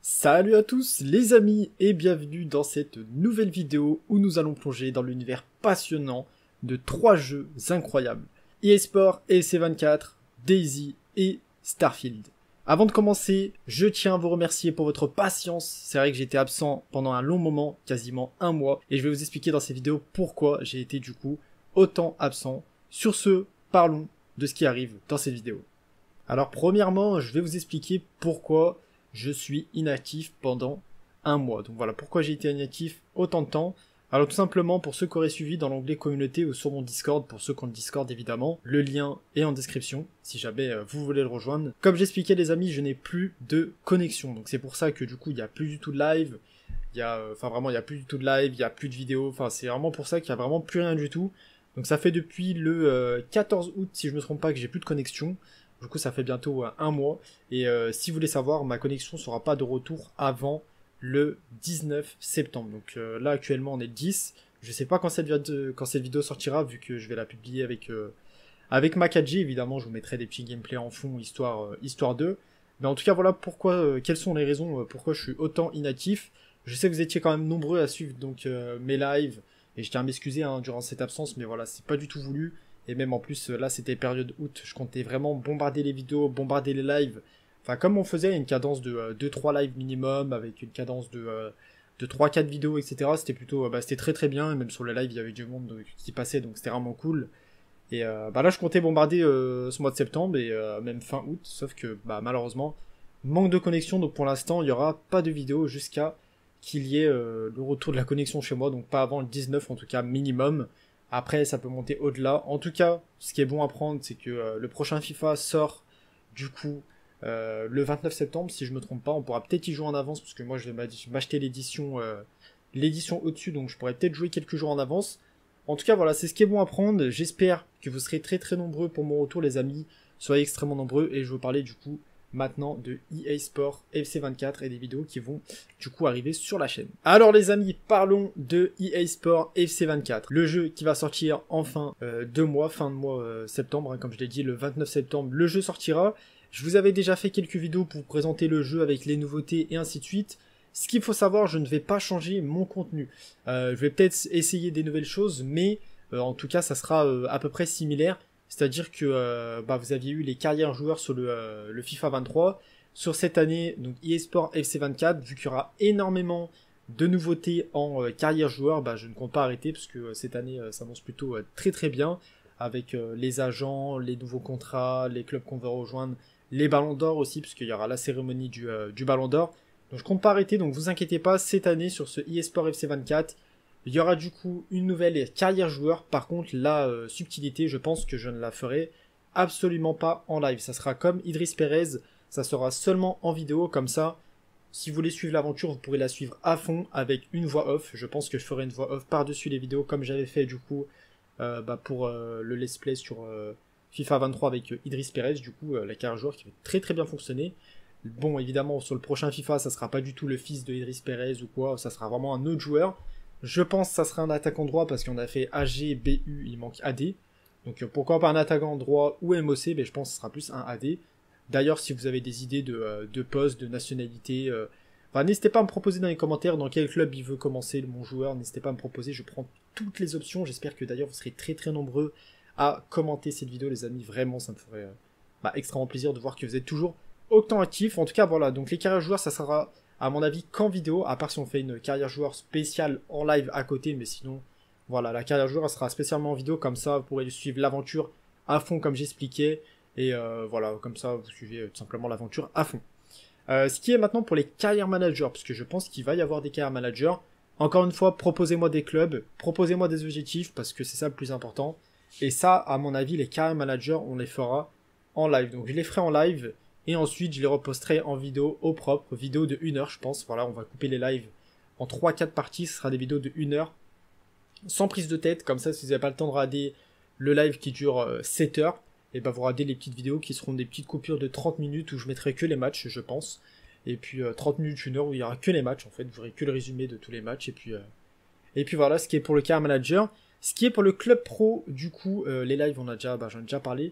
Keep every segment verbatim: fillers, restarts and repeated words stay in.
Salut à tous les amis et bienvenue dans cette nouvelle vidéo où nous allons plonger dans l'univers passionnant de trois jeux incroyables. E A Sports, F C vingt-quatre, DayZ et Starfield. Avant de commencer, je tiens à vous remercier pour votre patience. C'est vrai que j'étais absent pendant un long moment, quasiment un mois, et je vais vous expliquer dans cette vidéo pourquoi j'ai été du coup autant absent. Sur ce, parlons de ce qui arrive dans cette vidéo. Alors premièrement, je vais vous expliquer pourquoi je suis inactif pendant un mois. Donc voilà, pourquoi j'ai été inactif autant de temps. Alors tout simplement, pour ceux qui auraient suivi dans l'onglet communauté ou sur mon Discord, pour ceux qui ont le Discord évidemment, le lien est en description, si jamais euh, vous voulez le rejoindre. Comme j'expliquais les amis, je n'ai plus de connexion, donc c'est pour ça que du coup, il n'y a plus du tout de live, il y a, euh, enfin vraiment, il n'y a plus du tout de live, il n'y a plus de vidéo, enfin c'est vraiment pour ça qu'il n'y a vraiment plus rien du tout. Donc ça fait depuis le euh, quatorze août, si je me trompe pas, que j'ai plus de connexion. Du coup, ça fait bientôt euh, un mois. Et euh, si vous voulez savoir, ma connexion sera pas de retour avant le dix-neuf septembre. Donc euh, là, actuellement, on est le dix. Je sais pas quand cette, vidéo, quand cette vidéo sortira, vu que je vais la publier avec, euh, avec ma quatre G. Évidemment, je vous mettrai des petits gameplays en fond, histoire, euh, histoire d'eux. Mais en tout cas, voilà pourquoi, euh, quelles sont les raisons euh, pourquoi je suis autant inactif. Je sais que vous étiez quand même nombreux à suivre donc euh, mes lives. Et je tiens à m'excuser hein, durant cette absence, mais voilà, c'est pas du tout voulu. Et même en plus, là, c'était période août. Je comptais vraiment bombarder les vidéos, bombarder les lives. Enfin, comme on faisait une cadence de euh, deux trois lives minimum, avec une cadence de, euh, de trois quatre vidéos, et cetera. C'était plutôt, euh, bah, c'était très très bien. Et même sur le live, il y avait du monde euh, qui passait, donc c'était vraiment cool. Et euh, bah là, je comptais bombarder euh, ce mois de septembre et euh, même fin août. Sauf que, bah, malheureusement, manque de connexion. Donc pour l'instant, il n'y aura pas de vidéo jusqu'à qu'il y ait euh, le retour de la connexion chez moi. Donc pas avant le dix-neuf, en tout cas, minimum. Après, ça peut monter au-delà. En tout cas, ce qui est bon à prendre, c'est que euh, le prochain FIFA sort, du coup, euh, le vingt-neuf septembre, si je me trompe pas. On pourra peut-être y jouer en avance, parce que moi, je vais m'acheter l'édition euh, l'édition au-dessus, donc je pourrais peut-être jouer quelques jours en avance. En tout cas, voilà, c'est ce qui est bon à prendre. J'espère que vous serez très très nombreux pour mon retour, les amis. Soyez extrêmement nombreux, et je vais vous parler, du coup, maintenant de E A Sports, F C vingt-quatre et des vidéos qui vont du coup arriver sur la chaîne. Alors les amis, parlons de E A Sports F C vingt-quatre, le jeu qui va sortir en fin euh, de mois, fin de mois euh, septembre, hein, comme je l'ai dit, le vingt-neuf septembre, le jeu sortira. Je vous avais déjà fait quelques vidéos pour vous présenter le jeu avec les nouveautés et ainsi de suite. Ce qu'il faut savoir, je ne vais pas changer mon contenu. Euh, je vais peut-être essayer des nouvelles choses, mais euh, en tout cas, ça sera euh, à peu près similaire. C'est-à-dire que euh, bah, vous aviez eu les carrières joueurs sur le, euh, le FIFA vingt-trois. Sur cette année, donc E A Sports F C vingt-quatre, vu qu'il y aura énormément de nouveautés en euh, carrière joueur, bah, je ne compte pas arrêter parce que euh, cette année euh, s'annonce plutôt euh, très très bien avec euh, les agents, les nouveaux contrats, les clubs qu'on va rejoindre, les ballons d'or aussi parce qu'il y aura la cérémonie du, euh, du ballon d'or. Donc je compte pas arrêter, donc vous inquiétez pas, cette année sur ce E A Sports F C vingt-quatre, il y aura du coup une nouvelle carrière joueur. Par contre, la euh, subtilité, je pense que je ne la ferai absolument pas en live. Ça sera comme Idriss Perez, ça sera seulement en vidéo. Comme ça, si vous voulez suivre l'aventure, vous pourrez la suivre à fond avec une voix off. Je pense que je ferai une voix off par-dessus les vidéos comme j'avais fait du coup euh, bah, pour euh, le let's play sur euh, FIFA vingt-trois avec euh, Idriss Perez. Du coup, euh, la carrière joueur qui va très très bien fonctionner. Bon, évidemment, sur le prochain FIFA, ça sera pas du tout le fils de Idriss Perez ou quoi. Ça sera vraiment un autre joueur. Je pense que ça sera un attaquant droit parce qu'on a fait A G, B U, il manque A D. Donc euh, pourquoi pas un attaquant droit ou M O C, mais je pense que ce sera plus un A D. D'ailleurs, si vous avez des idées de, euh, de poste, de nationalité, euh... enfin, n'hésitez pas à me proposer dans les commentaires dans quel club il veut commencer mon joueur. N'hésitez pas à me proposer, je prends toutes les options. J'espère que d'ailleurs vous serez très très nombreux à commenter cette vidéo, les amis. Vraiment, ça me ferait euh, bah, extrêmement plaisir de voir que vous êtes toujours autant actifs. En tout cas, voilà, donc les carrières joueurs, ça sera à mon avis qu'en vidéo, à part si on fait une carrière joueur spéciale en live à côté, mais sinon, voilà, la carrière joueur elle sera spécialement en vidéo, comme ça vous pourrez suivre l'aventure à fond comme j'expliquais, et euh, voilà, comme ça vous suivez euh, tout simplement l'aventure à fond. Euh, ce qui est maintenant pour les carrières managers, parce que je pense qu'il va y avoir des carrières managers. Encore une fois, proposez-moi des clubs, proposez-moi des objectifs, parce que c'est ça le plus important, et ça, à mon avis, les carrières managers, on les fera en live, donc je les ferai en live, et ensuite, je les reposterai en vidéo au propre, vidéo de une heure, je pense. Voilà, on va couper les lives en trois quatre parties, ce sera des vidéos de une heure, sans prise de tête, comme ça, si vous n'avez pas le temps de regarder le live qui dure euh, sept heures, et ben vous regardez les petites vidéos qui seront des petites coupures de trente minutes où je mettrai que les matchs, je pense. Et puis euh, trente minutes, une heure où il n'y aura que les matchs, en fait, vous verrez que le résumé de tous les matchs, et puis, euh... et puis voilà, ce qui est pour le carrière manager. Ce qui est pour le club pro, du coup, euh, les lives, on a déjà, bah, j'en ai déjà parlé.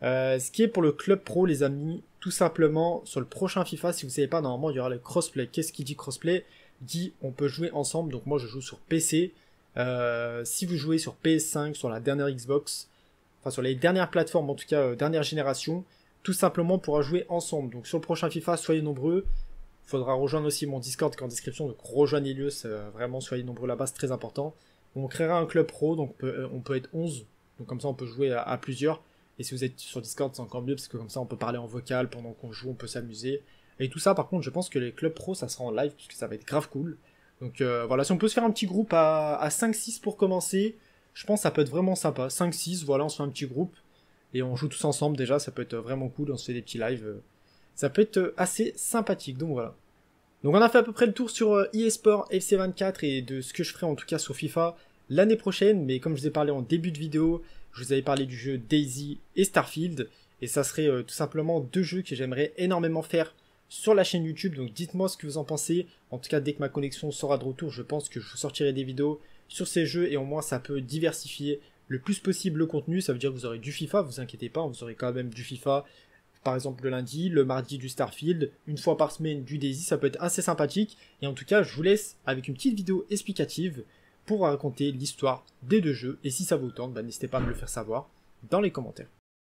Euh, ce qui est pour le club pro, les amis, tout simplement, sur le prochain FIFA, si vous savez pas, normalement, il y aura le crossplay. Qu'est-ce qui dit crossplay? Dit, on peut jouer ensemble. Donc moi, je joue sur P C. Euh, si vous jouez sur P S cinq, sur la dernière Xbox, enfin sur les dernières plateformes, en tout cas, euh, dernière génération, tout simplement, on pourra jouer ensemble. Donc sur le prochain FIFA, soyez nombreux. Il faudra rejoindre aussi mon Discord qui est en description. Donc rejoignez-le, euh, vraiment, soyez nombreux là-bas, c'est très important. On créera un club pro, donc on peut, on peut être onze. Donc comme ça, on peut jouer à, à plusieurs. Et si vous êtes sur Discord, c'est encore mieux, parce que comme ça, on peut parler en vocal pendant qu'on joue, on peut s'amuser. Et tout ça, par contre, je pense que les clubs pro, ça sera en live, puisque ça va être grave cool. Donc euh, voilà, si on peut se faire un petit groupe à, à cinq six pour commencer, je pense que ça peut être vraiment sympa. cinq six, voilà, on se fait un petit groupe. Et on joue tous ensemble, déjà, ça peut être vraiment cool, on se fait des petits lives. Ça peut être assez sympathique, donc voilà. Donc on a fait à peu près le tour sur euh, eSport F C vingt-quatre et de ce que je ferai en tout cas sur FIFA l'année prochaine. Mais comme je vous ai parlé en début de vidéo, je vous avais parlé du jeu DayZ et Starfield. Et ça serait euh, tout simplement deux jeux que j'aimerais énormément faire sur la chaîne YouTube. Donc dites-moi ce que vous en pensez. En tout cas, dès que ma connexion sera de retour, je pense que je vous sortirai des vidéos sur ces jeux. Et au moins, ça peut diversifier le plus possible le contenu. Ça veut dire que vous aurez du FIFA, vous inquiétez pas, vous aurez quand même du FIFA. Par exemple le lundi, le mardi du Starfield, une fois par semaine du DayZ, ça peut être assez sympathique. Et en tout cas, je vous laisse avec une petite vidéo explicative pour raconter l'histoire des deux jeux. Et si ça vous tente, bah, n'hésitez pas à me le faire savoir dans les commentaires.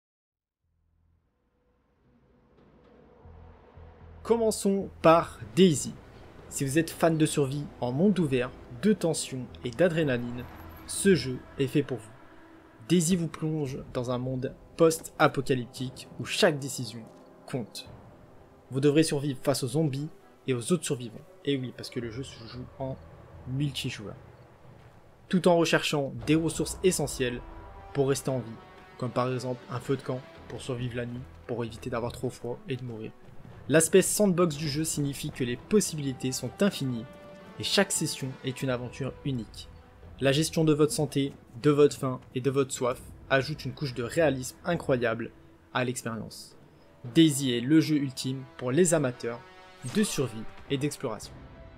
Commençons par DayZ. Si vous êtes fan de survie en monde ouvert, de tension et d'adrénaline, ce jeu est fait pour vous. DayZ vous plonge dans un monde post-apocalyptique où chaque décision compte. Vous devrez survivre face aux zombies et aux autres survivants. Et oui, parce que le jeu se joue en multijoueur. Tout en recherchant des ressources essentielles pour rester en vie, comme par exemple un feu de camp pour survivre la nuit, pour éviter d'avoir trop froid et de mourir. L'aspect sandbox du jeu signifie que les possibilités sont infinies et chaque session est une aventure unique. La gestion de votre santé, de votre faim et de votre soif ajoute une couche de réalisme incroyable à l'expérience. DayZ est le jeu ultime pour les amateurs de survie et d'exploration.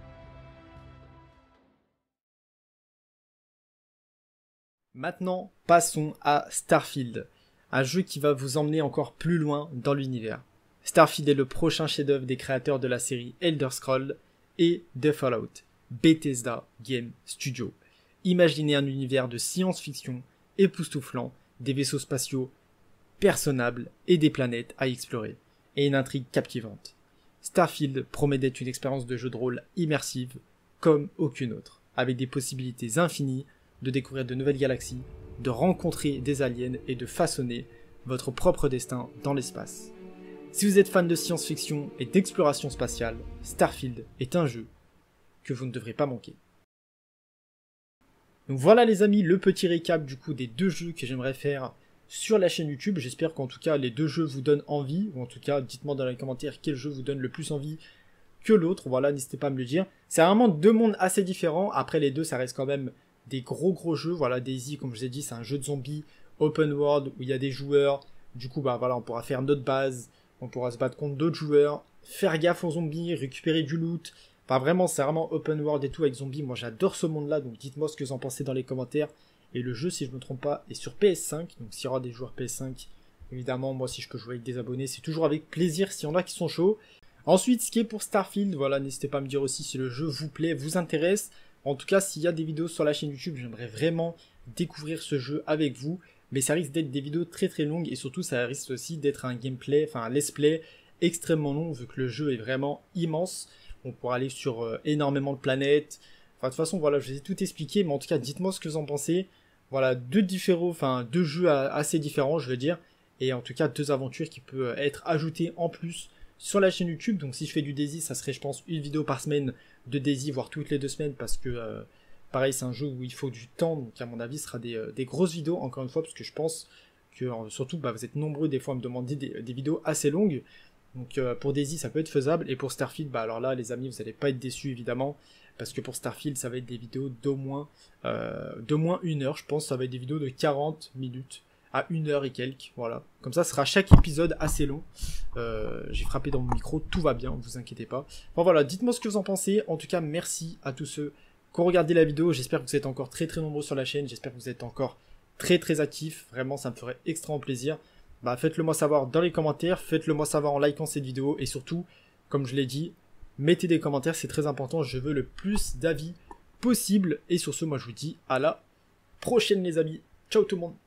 Maintenant, passons à Starfield, un jeu qui va vous emmener encore plus loin dans l'univers. Starfield est le prochain chef-d'œuvre des créateurs de la série Elder Scrolls et de Fallout, Bethesda Game Studio. Imaginez un univers de science-fiction époustouflant, des vaisseaux spatiaux personnables et des planètes à explorer, et une intrigue captivante. Starfield promet d'être une expérience de jeu de rôle immersive comme aucune autre, avec des possibilités infinies de découvrir de nouvelles galaxies, de rencontrer des aliens et de façonner votre propre destin dans l'espace. Si vous êtes fan de science-fiction et d'exploration spatiale, Starfield est un jeu que vous ne devrez pas manquer. Donc voilà les amis, le petit récap du coup des deux jeux que j'aimerais faire sur la chaîne YouTube. J'espère qu'en tout cas les deux jeux vous donnent envie, ou en tout cas dites-moi dans les commentaires quel jeu vous donne le plus envie que l'autre. Voilà, n'hésitez pas à me le dire. C'est vraiment deux mondes assez différents. Après les deux, ça reste quand même des gros gros jeux. Voilà, DayZ, comme je vous ai dit, c'est un jeu de zombies open world où il y a des joueurs. Du coup, bah voilà, on pourra faire notre base, on pourra se battre contre d'autres joueurs, faire gaffe aux zombies, récupérer du loot. Enfin vraiment, c'est vraiment open world et tout avec zombies. Moi, j'adore ce monde-là, donc dites-moi ce que vous en pensez dans les commentaires. Et le jeu, si je me trompe pas, est sur P S cinq. Donc s'il y aura des joueurs P S cinq, évidemment, moi si je peux jouer avec des abonnés, c'est toujours avec plaisir s'il y en a qui sont chauds. Ensuite, ce qui est pour Starfield, voilà, n'hésitez pas à me dire aussi si le jeu vous plaît, vous intéresse. En tout cas, s'il y a des vidéos sur la chaîne YouTube, j'aimerais vraiment découvrir ce jeu avec vous. Mais ça risque d'être des vidéos très très longues et surtout ça risque aussi d'être un gameplay, enfin un let's play extrêmement long vu que le jeu est vraiment immense. On pourra aller sur euh, énormément de planètes. Enfin de toute façon voilà, je vous ai tout expliqué, mais en tout cas dites-moi ce que vous en pensez. Voilà, deux différents, enfin deux jeux assez différents je veux dire. Et en tout cas deux aventures qui peuvent être ajoutées en plus sur la chaîne YouTube. Donc si je fais du DayZ, ça serait je pense une vidéo par semaine de DayZ, voire toutes les deux semaines parce que... Euh, pareil, c'est un jeu où il faut du temps, donc à mon avis, ce sera des, euh, des grosses vidéos, encore une fois, parce que je pense que, euh, surtout, bah, vous êtes nombreux des fois à me demander des, des vidéos assez longues. Donc euh, pour DayZ, ça peut être faisable, et pour Starfield, bah alors là, les amis, vous n'allez pas être déçus, évidemment, parce que pour Starfield, ça va être des vidéos d'au moins, euh, d'au moins une heure, je pense, ça va être des vidéos de quarante minutes à une heure et quelques, voilà. Comme ça, ce sera chaque épisode assez long. Euh, j'ai frappé dans mon micro, tout va bien, vous inquiétez pas. Bon voilà, dites-moi ce que vous en pensez, en tout cas, merci à tous ceux qui ont regardé la vidéo, j'espère que vous êtes encore très très nombreux sur la chaîne, j'espère que vous êtes encore très très actifs, vraiment ça me ferait extrêmement plaisir. bah faites-le moi savoir dans les commentaires, faites-le moi savoir en likant cette vidéo, et surtout, comme je l'ai dit, mettez des commentaires, c'est très important, je veux le plus d'avis possible. Et sur ce, moi je vous dis à la prochaine les amis. Ciao tout le monde.